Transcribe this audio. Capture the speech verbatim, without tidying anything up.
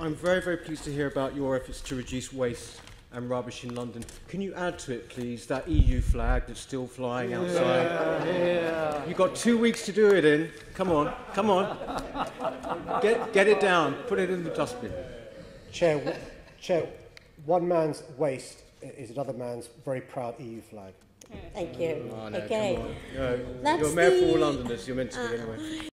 I'm very, very pleased to hear about your efforts to reduce waste and rubbish in London. Can you add to it, please, that E U flag that's still flying outside? Yeah, yeah. You've got two weeks to do it in. Come on, come on. Get, get it down. Put it in the dustbin. Chair, Chair, one man's waste is another man's very proud E U flag. Thank you. Oh, no, okay. come on. No, That's you're mayor for all the, Londoners. You're meant to be uh, anyway.